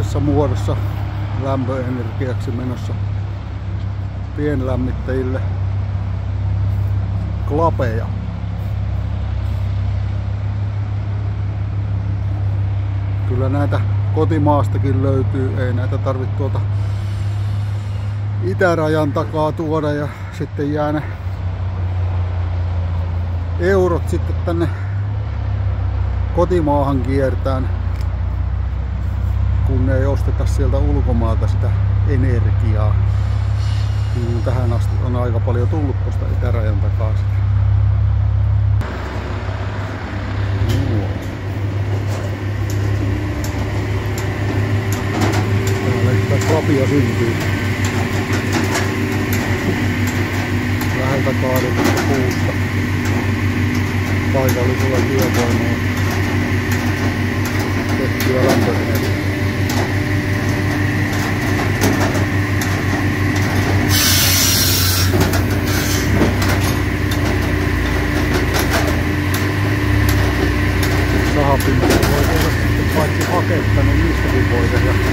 tässä muodossa lämpöenergiaksi menossa pienlämmittäjille klapeja. Kyllä näitä kotimaastakin löytyy, ei näitä tarvitse tuolta itärajan takaa tuoda ja sitten jää ne eurot sitten tänne kotimaahan kiertään, kun ei osteta sieltä ulkomaalta sitä energiaa. Niin tähän asti on aika paljon tullut tuosta itärajan takaa sitä. Täällä klapia syntyy. Läheltä kaadutusta puusta paikallisella työvoimalla tehtyä lämpöenergiaa. Sahapintoja voi tehdä sitten paitsi haketta, niin niistäkin voi tehdä